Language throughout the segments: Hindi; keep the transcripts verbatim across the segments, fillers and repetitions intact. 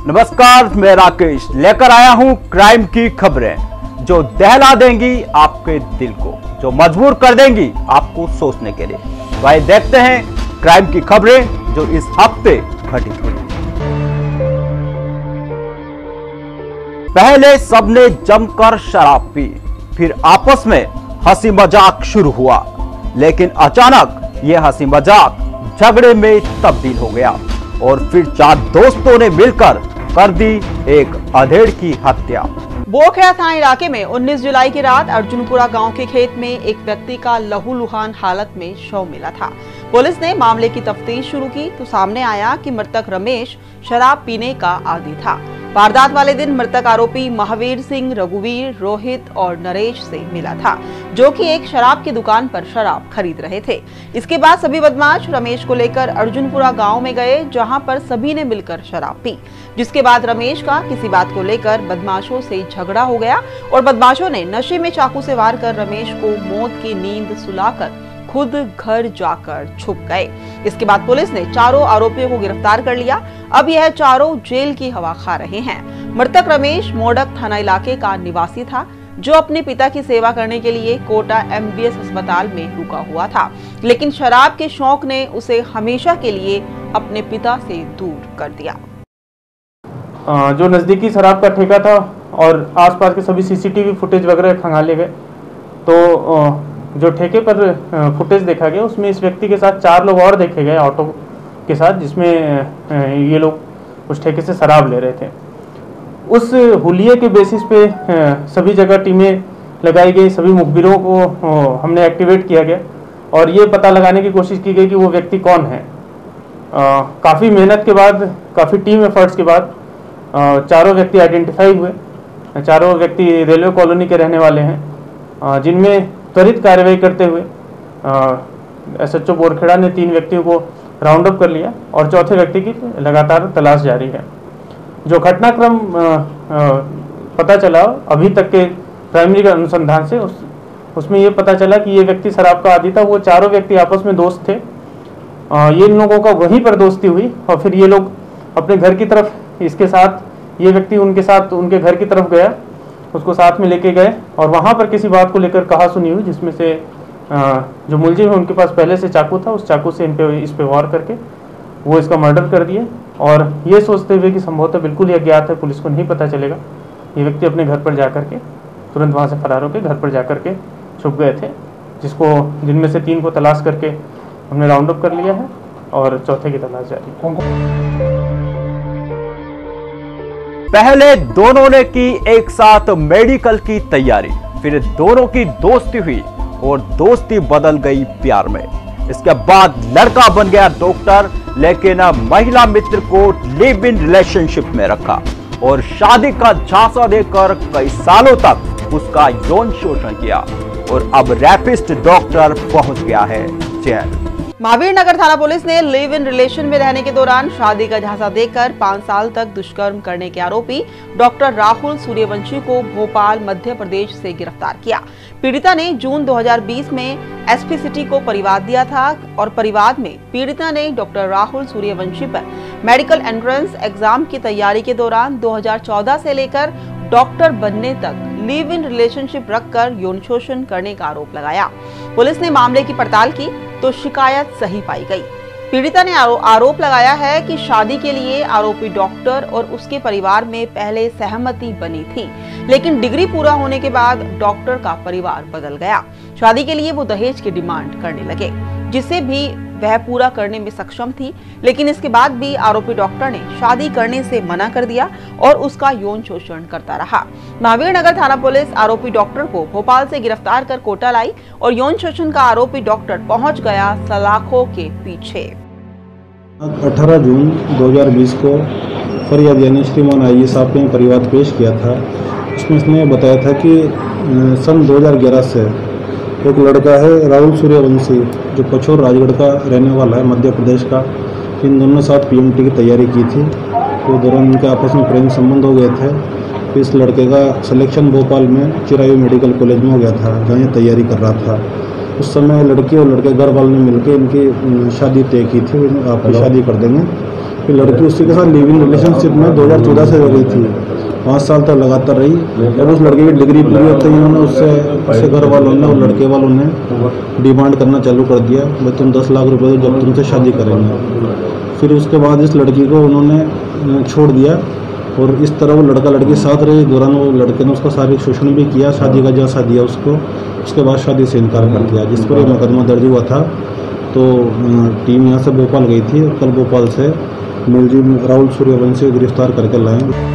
नमस्कार, मैं राकेश लेकर आया हूं क्राइम की खबरें जो दहला देंगी आपके दिल को, जो मजबूर कर देंगी आपको सोचने के लिए। वही देखते हैं क्राइम की खबरें जो इस हफ्ते घटित हुई। पहले सबने जमकर शराब पी, फिर आपस में हंसी मजाक शुरू हुआ, लेकिन अचानक यह हंसी मजाक झगड़े में तब्दील हो गया और फिर चार दोस्तों ने मिलकर कर दी एक अधेड़ की हत्या। बोखड़ा थाना इलाके में उन्नीस जुलाई की रात अर्जुनपुरा गांव के खेत में एक व्यक्ति का लहूलुहान हालत में शव मिला था। पुलिस ने मामले की तफ्तीश शुरू की तो सामने आया कि मृतक रमेश शराब पीने का आदी था। वारदात वाले दिन मृतक आरोपी महावीर सिंह, रघुवीर, रोहित और नरेश से मिला था, जो कि एक शराब की दुकान पर शराब खरीद रहे थे। इसके बाद सभी बदमाश रमेश को लेकर अर्जुनपुरा गांव में गए, जहां पर सभी ने मिलकर शराब पी, जिसके बाद रमेश का किसी बात को लेकर बदमाशों से झगड़ा हो गया और बदमाशों ने नशे में चाकू से वार कर रमेश को मौत की नींद सुलाकर खुद घर जाकर छुप गए। इसके बाद पुलिस ने चारों आरोपियों को गिरफ्तार कर लिया। अब यह चारों जेल की हवा खा रहे हैं। मृतक रमेश मोडक थाना इलाके का निवासी था, जो अपने पिता की सेवा करने के लिए कोटा एमबीएस अस्पताल में रुका हुआ था, लेकिन शराब के शौक ने उसे हमेशा के लिए अपने पिता से दूर कर दिया। जो नज़दीकी शराब का ठेका था और आसपास के सभी सीसीटीवी फुटेज वगैरह खंगाले गए, तो जो ठेके पर फुटेज देखा गया उसमें इस व्यक्ति के साथ चार लोग और देखे गए ऑटो के साथ, जिसमें ये लोग उस ठेके से शराब ले रहे थे। उस हुलिये के बेसिस पे सभी जगह टीमें लगाई गई, सभी मुखबिरों को हमने एक्टिवेट किया गया और ये पता लगाने की कोशिश की गई कि वो व्यक्ति कौन है। काफ़ी मेहनत के बाद, काफ़ी टीम एफर्ट्स के बाद चारों व्यक्ति आइडेंटिफाई हुए। चारों व्यक्ति रेलवे कॉलोनी के रहने वाले हैं, जिनमें त्वरित कार्रवाई करते हुए एसएचओ बोरखेड़ा ने तीन व्यक्तियों को राउंड अप कर लिया और चौथे व्यक्ति की लगातार तलाश जारी है। जो घटनाक्रम पता चला अभी तक के प्राइमरी अनुसंधान से, उस उसमें ये पता चला कि ये व्यक्ति शराब का आदी था। वो चारों व्यक्ति आपस में दोस्त थे। ये इन लोगों का वहीं पर दोस्ती हुई और फिर ये लोग अपने घर की तरफ, इसके साथ ये व्यक्ति उनके साथ उनके घर की तरफ गया, उसको साथ में लेके गए और वहाँ पर किसी बात को लेकर कहा सुनी हुई, जिसमें से जो मुलजिम है उनके पास पहले से चाकू था। उस चाकू से इन पे इस पे वार करके वो इसका मर्डर कर दिए और ये सोचते हुए कि संभवतः बिल्कुल ही अज्ञात है, पुलिस को नहीं पता चलेगा, ये व्यक्ति अपने घर पर जा करके तुरंत वहाँ से फरार होकर घर पर जा करके छुप गए थे, जिसको जिनमें से तीन को तलाश करके हमने राउंड अप कर लिया है और चौथे की तलाश जारी है। पहले दोनों ने की एक साथ मेडिकल की तैयारी, फिर दोनों की दोस्ती हुई और दोस्ती बदल गई प्यार में। इसके बाद लड़का बन गया डॉक्टर, लेकिन महिला मित्र को लिव इन रिलेशनशिप में रखा और शादी का झांसा देकर कई सालों तक उसका यौन शोषण किया और अब रैपिस्ट डॉक्टर पहुंच गया है जेल। महावीर नगर थाना पुलिस ने लिव इन रिलेशन में रहने के दौरान शादी का झांसा देकर पाँच साल तक दुष्कर्म करने के आरोपी डॉक्टर राहुल सूर्यवंशी को भोपाल मध्य प्रदेश से गिरफ्तार किया। पीड़िता ने जून दो हज़ार बीस में एसपी सिटी को परिवाद दिया था और परिवाद में पीड़िता ने डॉक्टर राहुल सूर्यवंशी पर मेडिकल एंट्रेंस एग्जाम की तैयारी के दौरान दो हज़ार चौदह से लेकर डॉक्टर बनने तक लिव इन रिलेशनशिप रखकर यौन शोषण करने का आरोप लगाया। पुलिस ने मामले की पड़ताल की तो शिकायत सही पाई गई। पीड़िता ने आरो, आरोप लगाया है कि शादी के लिए आरोपी डॉक्टर और उसके परिवार में पहले सहमति बनी थी, लेकिन डिग्री पूरा होने के बाद डॉक्टर का परिवार बदल गया। शादी के लिए वो दहेज की डिमांड करने लगे, जिसे भी वह पूरा करने में सक्षम थी, लेकिन इसके बाद भी आरोपी डॉक्टर ने शादी करने से मना कर दिया और उसका यौन शोषण करता रहा। महावीर नगर थाना पुलिस आरोपी डॉक्टर को भोपाल से गिरफ्तार कर कोटा लाई और यौन शोषण का आरोपी डॉक्टर पहुंच गया सलाखों के पीछे। अठारह जून दो हज़ार बीस को फरियाद यानी श्रीमान आईएएस साहब ने परिवाद पेश किया था। उसमें इसने बताया था कि सन दो हज़ार ग्यारह से एक लड़का है राहुल सूर्यवंशी, जो पछोर राजगढ़ का रहने वाला है, मध्य प्रदेश का। इन दोनों साथ पीएमटी की तैयारी की थी, तो दौरान इनके आपस में प्रेम संबंध हो गए थे। फिर इस लड़के का सिलेक्शन भोपाल में चिरायू मेडिकल कॉलेज में हो गया था, जहाँ ये तैयारी कर रहा था। उस समय लड़की और लड़के घर वालों ने मिलकर इनकी शादी तय की थी, आप शादी कर देंगे। फिर लड़की उसी के साथ लिव इन रिलेशनशिप में दो हज़ार चौदह से रह गई थी, पाँच साल तक लगातार रही। जब उस लड़के की डिग्री पूरी होती है उन्होंने उससे उससे घर वालों ने और लड़के वालों ने डिमांड करना चालू कर दिया, भाई तुम दस लाख रुपए दो जब तुमसे शादी करेंगे। फिर उसके बाद इस लड़की को उन्होंने छोड़ दिया और इस तरह वो लड़का लड़की साथ रहे। दौरान वो लड़के ने उसका शारीरिक शोषण भी किया, शादी का झांसा दिया उसको, उसके बाद शादी से इनकार कर दिया, जिस पर मुकदमा दर्ज हुआ था। तो टीम यहाँ से भोपाल गई थी, कल भोपाल से मुलजिम राहुल सूर्यवंशी को गिरफ्तार करके लाएंगे।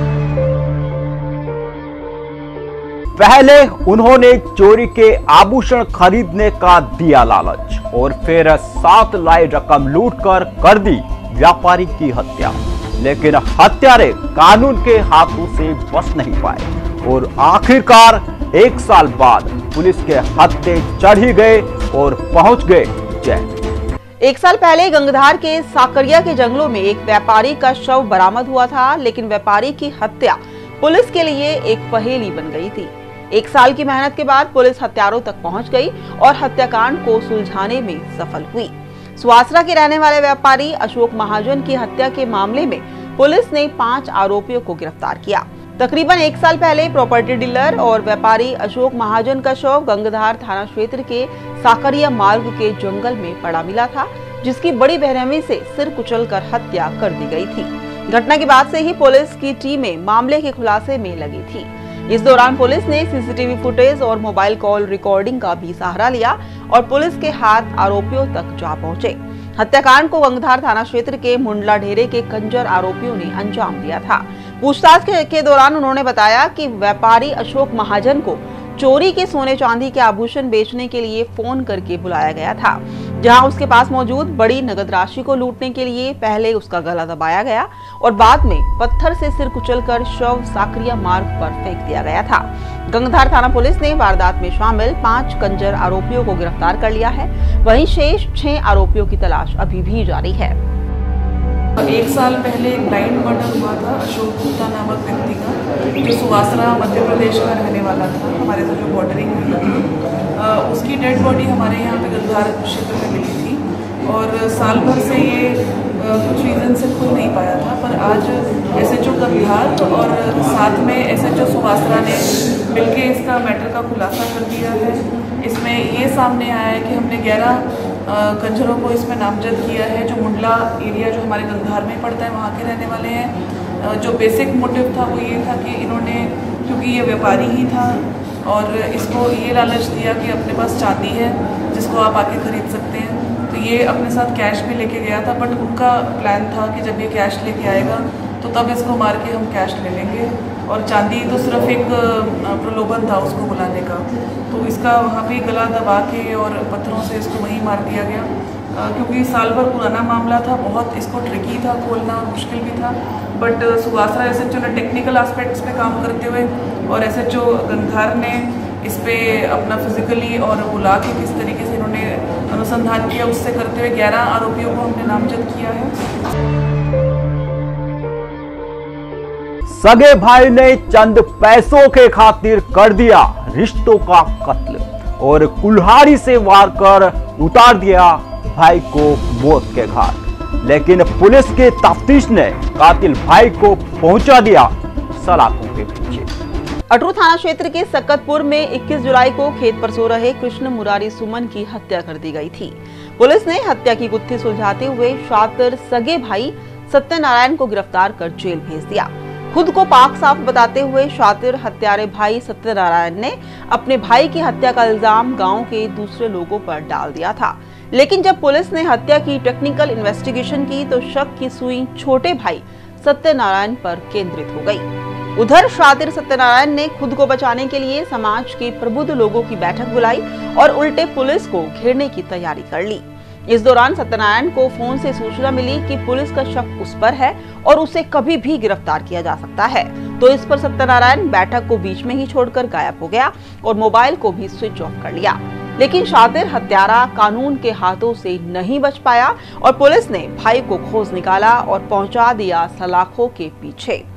पहले उन्होंने चोरी के आभूषण खरीदने का दिया लालच और फिर सात लाई रकम लूटकर कर दी व्यापारी की हत्या, लेकिन हत्यारे कानून के हाथों से बच नहीं पाए और आखिरकार एक साल बाद पुलिस के हत्थे चढ़ ही गए और पहुंच गए जेल। एक साल पहले गंगधार के साकरिया के जंगलों में एक व्यापारी का शव बरामद हुआ था, लेकिन व्यापारी की हत्या पुलिस के लिए एक पहेली बन गई थी। एक साल की मेहनत के बाद पुलिस हत्यारों तक पहुंच गई और हत्याकांड को सुलझाने में सफल हुई। सुवासरा के रहने वाले व्यापारी अशोक महाजन की हत्या के मामले में पुलिस ने पांच आरोपियों को गिरफ्तार किया। तकरीबन एक साल पहले प्रॉपर्टी डीलर और व्यापारी अशोक महाजन का शव गंगधार थाना क्षेत्र के साकरिया मार्ग के जंगल में पड़ा मिला था, जिसकी बड़ी बेरहमी से सिर कुचलकर हत्या कर दी गई थी। घटना के बाद से ही पुलिस की टीमें मामले के खुलासे में लगी थी। इस दौरान पुलिस ने सीसीटीवी फुटेज और मोबाइल कॉल रिकॉर्डिंग का भी सहारा लिया और पुलिस के हाथ आरोपियों तक जा पहुंचे। हत्याकांड को गंगधार थाना क्षेत्र के मुंडला ढेरे के कंजर आरोपियों ने अंजाम दिया था। पूछताछ के, के दौरान उन्होंने बताया कि व्यापारी अशोक महाजन को चोरी के सोने चांदी के आभूषण बेचने के लिए फोन करके बुलाया गया था, जहां उसके पास मौजूद बड़ी नगद राशि को लूटने के लिए पहले उसका गला दबाया गया और बाद में पत्थर से सिर कुचलकर शव साकरिया मार्ग पर फेंक दिया गया था। गंगधार थाना पुलिस ने वारदात में शामिल पांच कंजर आरोपियों को गिरफ्तार कर लिया है, वहीं शेष छह आरोपियों की तलाश अभी भी जारी है। एक साल पहले एक ब्लाइंड मर्डर हुआ था अशोक गुप्ता नामक व्यक्ति का, जो सुवासरा मध्य प्रदेश का रहने वाला था, हमारे से जो बॉर्डरिंग हुई थी। उसकी डेड बॉडी हमारे यहाँ पे गंगधार क्षेत्र में मिली थी और साल भर से ये कुछ रीज़न से खुल नहीं पाया था, पर आज एसएचओ गंगधार और साथ में एसएचओ सुवासरा ने मिलके इसका मैटर का खुलासा कर दिया है। इसमें ये सामने आया है कि हमने ग्यारह कंजरों को इसमें नामजद किया है, जो मुंडला एरिया जो हमारे गंगधार में पड़ता है वहाँ के रहने वाले हैं। जो बेसिक मोटिव था वो ये था कि इन्होंने, क्योंकि ये व्यापारी ही था और इसको ये लालच दिया कि अपने पास चांदी है जिसको आप आके खरीद सकते हैं, तो ये अपने साथ कैश भी लेके गया था। बट उनका प्लान था कि जब ये कैश लेके आएगा तो तब इसको मार के हम कैश ले लेंगे, और चांदी तो सिर्फ एक प्रलोभन था उसको बुलाने का। तो इसका वहाँ पे गला दबा के और पत्थरों से इसको वहीं मार दिया गया, क्योंकि साल भर पुराना मामला था, बहुत इसको ट्रिकी था खोलना, मुश्किल भी था। बट सुवासरा एसएचओ ने टेक्निकल एस्पेक्ट्स पे काम करते हुए और एसएचओ गंगधार ने इस पे अपना फिजिकली और बुला के किस तरीके से इन्होंने अनुसंधान किया, उससे करते हुए ग्यारह आरोपियों को हमने नामजद किया है। सगे भाई ने चंद पैसों के खातिर कर दिया रिश्तों का कत्ल और कुल्हाड़ी से वार कर उतार दिया भाई को मौत के घाट, लेकिन पुलिस के तफ्तीश ने कातिल भाई को पहुंचा दिया सलाखों के पीछे। अटरू थाना क्षेत्र के सक्कतपुर में इक्कीस जुलाई को खेत पर सो रहे कृष्ण मुरारी सुमन की हत्या कर दी गई थी। पुलिस ने हत्या की गुत्थी सुलझाते हुए शातिर सगे भाई सत्यनारायण को गिरफ्तार कर जेल भेज दिया। खुद को पाक साफ बताते हुए शातिर हत्यारे भाई सत्यनारायण ने अपने भाई की हत्या का इल्जाम गांव के दूसरे लोगों पर डाल दिया था, लेकिन जब पुलिस ने हत्या की टेक्निकल इन्वेस्टिगेशन की तो शक की सुई छोटे भाई सत्यनारायण पर केंद्रित हो गई। उधर शातिर सत्यनारायण ने खुद को बचाने के लिए समाज के प्रबुद्ध लोगों की बैठक बुलाई और उल्टे पुलिस को घेरने की तैयारी कर ली। इस दौरान सत्यनारायण को फोन से सूचना मिली कि पुलिस का शक उस पर है और उसे कभी भी गिरफ्तार किया जा सकता है, तो इस पर सत्यनारायण बैठक को बीच में ही छोड़कर गायब हो गया और मोबाइल को भी स्विच ऑफ कर लिया। लेकिन शातिर हत्यारा कानून के हाथों से नहीं बच पाया और पुलिस ने भाई को खोज निकाला और पहुंचा दिया सलाखों के पीछे।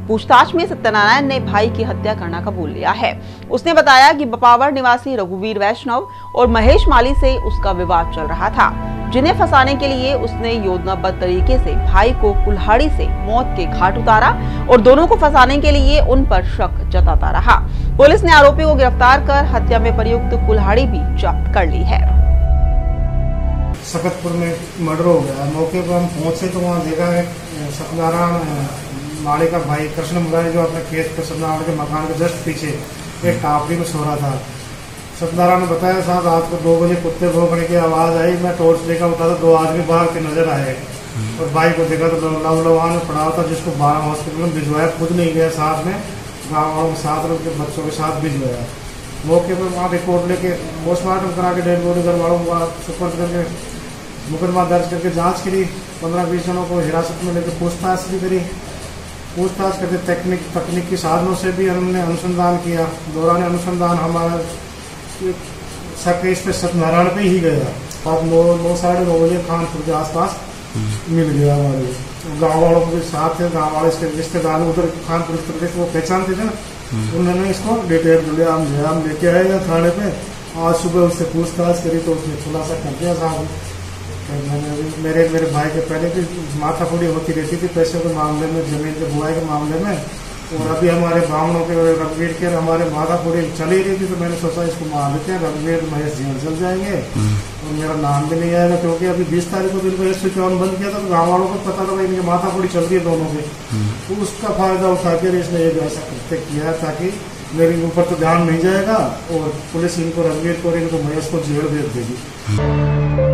पूछताछ में सत्यनारायण ने भाई की हत्या करना कबूल लिया है। उसने बताया कि बपावर निवासी रघुवीर वैष्णव और महेश माली से उसका विवाद चल रहा था, जिन्हें फंसाने के लिए उसने योजनाबद्ध तरीके से भाई को कुल्हाड़ी से मौत के घाट उतारा और दोनों को फंसाने के लिए उन पर शक जताता रहा। पुलिस ने आरोपी को गिरफ्तार कर हत्या में प्रयुक्त कुल्हाड़ी भी जब्त कर ली है। सकतपुर में मर्डर हो गया। मौके पर हम पहुंचे तो वहाँ देखा है सत्यनारायण माली का भाई कृष्ण मुरारी जो अपने खेत पर सत्यनारायण के मकान के जस्ट पीछे एक टापरी में सो रहा था। सत्यनारायण ने बताया साथ रात को दो बजे कुत्ते भौंकने की आवाज़ आई। मैं टॉर्च लेकर उठा तो दो आदमी बाहर के नजर आए और भाई को देखा तो लवलवान में पड़ा था, जिसको बारह हॉस्पिटल में भिजवाया। खुद नहीं गया, साथ में गाँव वालों के साथ उनके बच्चों के साथ भिजवाया। मौके पर वहाँ रिपोर्ट लेके पोस्टमार्टम करा के डेड बॉडी घर वालों को सुपुर्द करके मुकदमा दर्ज करके जांच करी। पंद्रह बीस जनों को हिरासत में लेकर पूछताछ भी करी। पूछताछ करके तकनीक तकनीक की साधनों से भी हमने अनुसंधान किया। दौरान अनुसंधान हमारा शक इस पे सत्यनारायण पे ही गया। अब नौ नौ साढ़े नौ बजे खानपुर के आसपास मिल गया। हमारे गाँव वालों के साथ थे, गाँव वाले इसके रिश्तेदार उधर खानपुर प्रदेश वो पहचानते थे ना, उन्होंने इसको डिटेल दिया। हम जो हम लेके आए थाने पे। आज सुबह उससे पूछताछ करी तो उसने खुलासा कर दिया साहब। मेरे मेरे भाई के पहले भी माथाफोड़ी होती रहती थी पैसे के मामले में, जमीन के बुआई के मामले में, और अभी हमारे ब्राह्मणों के रघुवीर के हमारे माथाफोड़ी चली रही थी। तो मैंने सोचा इसको मार देते हैं, रघुवीर महेश जीवन चल जाएंगे और मेरा नाम भी नहीं आएगा, क्योंकि अभी बीस तारीख को दिन को एक स्विच ऑन बंद किया था तो गाँव वालों को पता था इनकी माथाफोड़ी चल रही है दोनों की। तो उसका फायदा उठाकर इसने एक ऐसा कृत्य किया ताकि मेरे ऊपर तो ध्यान नहीं जाएगा और पुलिस इनको रघुवीर को और इनको महेश को जेल भेज देगी।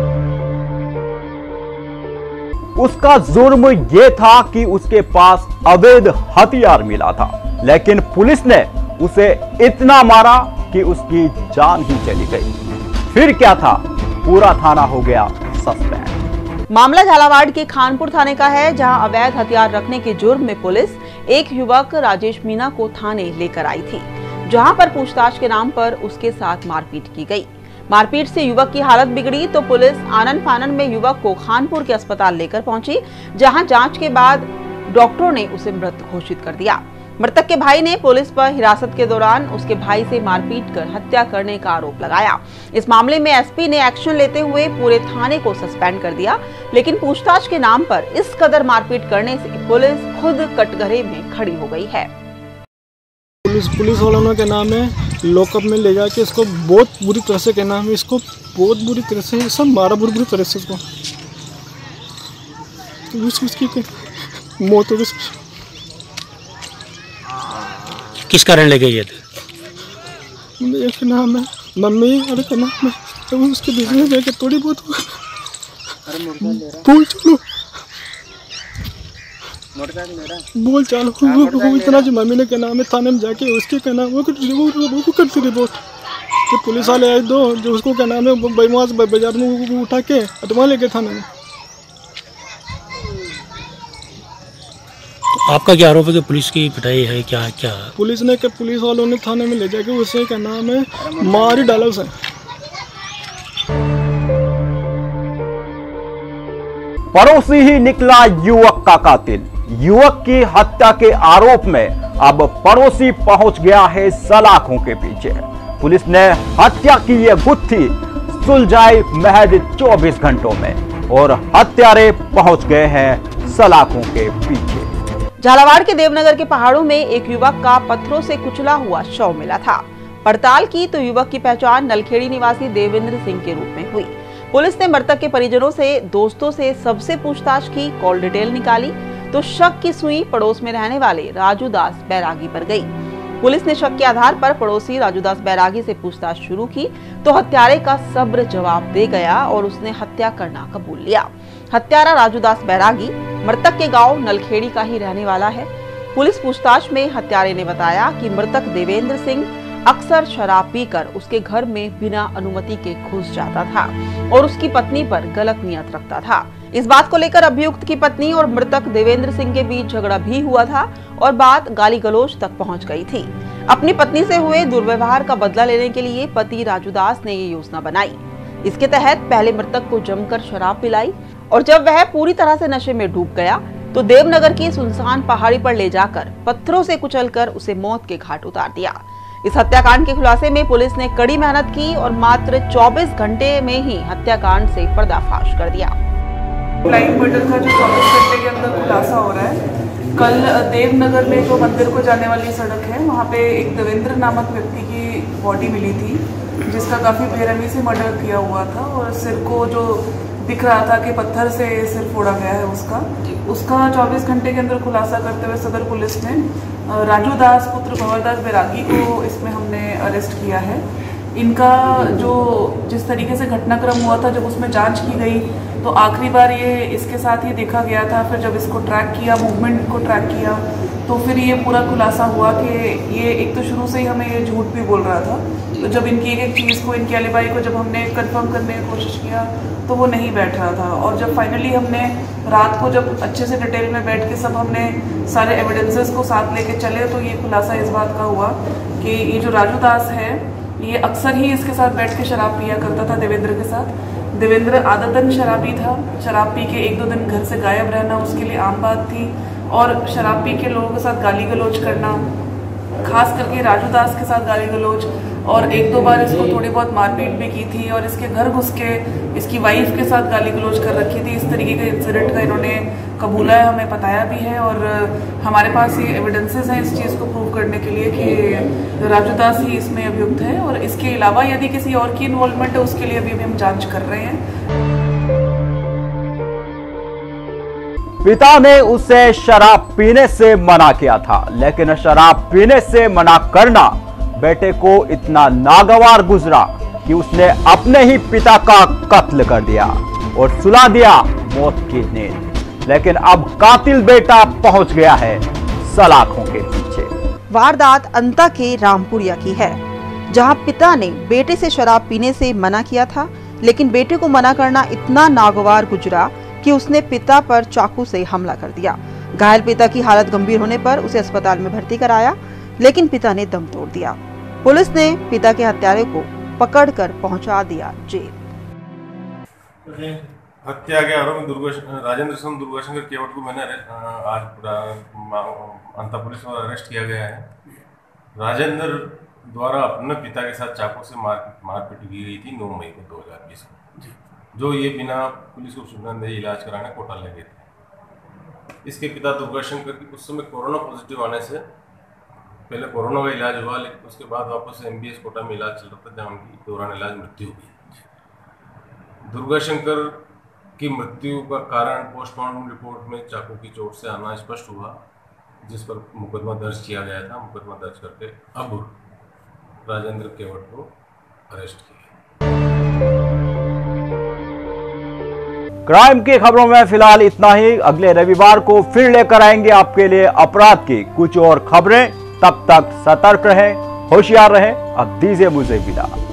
उसका जुर्म यह था कि उसके पास अवैध हथियार मिला था, लेकिन पुलिस ने उसे इतना मारा कि उसकी जान ही चली गई। फिर क्या था, पूरा थाना हो गया सस्पेंड। मामला झालावाड़ के खानपुर थाने का है, जहां अवैध हथियार रखने के जुर्म में पुलिस एक युवक राजेश मीना को थाने लेकर आई थी, जहां पर पूछताछ के नाम पर उसके साथ मारपीट की गई। मारपीट से युवक की हालत बिगड़ी तो पुलिस आनन फानन में युवक को खानपुर के अस्पताल लेकर पहुंची, जहां जांच के बाद डॉक्टरों ने उसे मृत घोषित कर दिया। मृतक के भाई ने पुलिस पर हिरासत के दौरान उसके भाई से मारपीट कर हत्या करने का आरोप लगाया। इस मामले में एसपी ने एक्शन लेते हुए पूरे थाने को सस्पेंड कर दिया, लेकिन पूछताछ के नाम पर इस कदर मारपीट करने से पुलिस खुद कटघरे में खड़ी हो गई है। पुलिस पुलिस वालों के नाम है लॉकअप में ले जाके इसको बहुत बुरी तरह से कहना है, इसको बहुत बुरी तरह से सब मारा बुरी बुरी तरह से इसको तो उसकी उसकी मौत हो गई। किस कारण ले गई? एक नाम है मम्मी और का नाम है तो उसके बीच में जाके थोड़ी बहुत बोल चलो बोल चालू वो इतना जो मम्मी ने क्या नाम है थाने में जाके उसके क्या नाम वो वो करती रिपोर्ट तो पुलिस वाले आए दो जो उसको क्या नाम है बेमवाज बाजार में उठा के अटवा ले गए थाने में। तो आपका क्या आरोप है कि पुलिस की पिटाई है? क्या क्या पुलिस ने क्या पुलिस वालों ने थाने में ले जाके उसे क्या नाम है मार ही डाला उसे। पड़ोसी ही निकला युवक का कातिल। युवक की हत्या के आरोप में अब पड़ोसी पहुंच गया है सलाखों के पीछे। पुलिस ने हत्या की यह गुत्थी सुलझाई महज चौबीस घंटों में और हत्यारे पहुंच गए हैं सलाखों के पीछे। झालावाड़ के देवनगर के पहाड़ों में एक युवक का पत्थरों से कुचला हुआ शव मिला था। पड़ताल की तो युवक की पहचान नलखेड़ी निवासी देवेंद्र सिंह के रूप में हुई। पुलिस ने मृतक के परिजनों से, दोस्तों से सबसे पूछताछ की, कॉल डिटेल निकाली तो शक की सुई पड़ोस में रहने वाले राजू दास बैरागी पर गई। पुलिस ने शक के आधार पर पड़ोसी राजू दास बैरागी से पूछताछ शुरू की तो हत्यारे का सब्र जवाब दे गया और उसने हत्या करना कबूल लिया। हत्यारा राजू दास बैरागी मृतक के गांव नलखेड़ी का ही रहने वाला है। पुलिस पूछताछ में हत्यारे ने बताया कि मृतक देवेंद्र सिंह अक्सर शराब पीकर उसके घर में बिना अनुमति के घुस जाता था और उसकी पत्नी पर गलत नियत रखता था। इस बात को लेकर अभियुक्त की पत्नी और मृतक देवेंद्र सिंह के बीच झगड़ा भी हुआ था और बात गाली गलौज तक पहुंच गई थी। अपनी पत्नी से हुए दुर्व्यवहार का बदला लेने के लिए पति राजू दास ने ये योजना बनाई। इसके तहत पहले मृतक को जमकर शराब पिलाई और जब वह पूरी तरह से नशे में डूब गया तो देवनगर की सुनसान पहाड़ी पर ले जाकर पत्थरों से कुचलकर उसे मौत के घाट उतार दिया। इस हत्याकांड के खुलासे में पुलिस ने कड़ी मेहनत की और मात्र चौबीस घंटे में ही हत्याकांड से पर्दाफाश कर दिया। ब्लाइंड मर्डर का जो चौबीस घंटे के अंदर खुलासा हो रहा है। कल देवनगर में जो मंदिर को जाने वाली सड़क है, वहाँ पे एक देवेंद्र नामक व्यक्ति की बॉडी मिली थी, जिसका काफ़ी बेरहमी से मर्डर किया हुआ था और सिर को जो दिख रहा था कि पत्थर से सिर फोड़ा गया है उसका उसका चौबीस घंटे के अंदर खुलासा करते हुए सदर पुलिस ने राजू दास पुत्र भंवरदास बैरागी को इसमें हमने अरेस्ट किया है। इनका जो जिस तरीके से घटनाक्रम हुआ था, जब उसमें जांच की गई तो आखिरी बार ये इसके साथ ही देखा गया था। फिर जब इसको ट्रैक किया, मूवमेंट को ट्रैक किया, तो फिर ये पूरा खुलासा हुआ कि ये एक तो शुरू से ही हमें ये झूठ भी बोल रहा था। तो जब इनकी एक एक चीज़ को, इनकी एलिबाई को जब हमने कंफर्म करने की कोशिश किया तो वो नहीं बैठ रहा था। और जब फाइनली हमने रात को जब अच्छे से डिटेल में बैठ के सब हमने सारे एविडेंसेस को साथ लेके चले, तो ये खुलासा इस बात का हुआ कि ये जो राजू दास है, ये अक्सर ही इसके साथ बैठ के शराब पिया करता था देवेंद्र के साथ। देवेंद्र आदतन शराबी था, शराब पी के एक दो दिन घर से गायब रहना उसके लिए आम बात थी। और शराब पी के लोगों के साथ गाली गलौज करना, खास करके राजू दास के साथ गाली गलौज, और एक दो बार इसको थोड़ी बहुत मारपीट भी की थी और इसके घर घुस के इसकी वाइफ के साथ गाली गलौज कर रखी थी। इस तरीके के इंसिडेंट का इन्होंने कबूला है, हमें बताया भी है और हमारे पास ये एविडेंसेस हैं इस चीज़ को प्रूव करने के लिए कि राजू दास ही इसमें अभियुक्त है। और इसके अलावा यदि किसी और की इन्वॉल्वमेंट है, उसके लिए अभी भी हम जांच कर रहे हैं। पिता ने उसे शराब पीने से मना किया था, लेकिन शराब पीने से मना करना बेटे को इतना नागवार गुजरा कि उसने अपने ही पिता का कत्ल कर दिया और सुला दिया मौत की नींद। लेकिन अब कातिल बेटा पहुंच गया है सलाखों के पीछे। वारदात अंता के रामपुरिया की है, जहां पिता ने बेटे से शराब पीने से मना किया था, लेकिन बेटे को मना करना इतना नागवार गुजरा कि उसने पिता पर चाकू से हमला कर दिया। घायल पिता की हालत गंभीर होने पर उसे अस्पताल में भर्ती कराया, लेकिन पिता ने दम तोड़ दिया। पुलिस ने पिता के हत्यारे को पकड़कर पहुंचा दिया जेल। हत्या के आरोपी दुर्गा राजेंद्र सिंह दुर्गाशंकर केवट को मैंने आज अंता पुलिस में अरेस्ट किया गया है। राजेंद्र द्वारा अपने पिता के साथ चाकू से मार मारपीट की गई थी नौ मई को दो हज़ार बीस को, जो ये बिना पुलिस को सूचना दे इलाज कराने कोटा ले गए थे। इसके पिता दुर्गाशंकर की उस समय कोरोना पॉजिटिव आने से पहले कोरोना का इलाज हुआ, लेकिन उसके बाद वापस एमबीएस कोटा में इलाज चल रहा था, जहाँ उनकी दौरान इलाज मृत्यु हो गई। दुर्गाशंकर की मृत्यु का कारण पोस्टमार्टम रिपोर्ट में चाकू की चोट से आना स्पष्ट हुआ, जिस पर मुकदमा दर्ज किया गया था। मुकदमा दर्ज करके अब राजेंद्र केवट को अरेस्ट किया। क्राइम की खबरों में फिलहाल इतना ही। अगले रविवार को फिर लेकर आएंगे आपके लिए अपराध की कुछ और खबरें। तब तक सतर्क रहें, होशियार रहें। अब दीजिए मुझे विदा।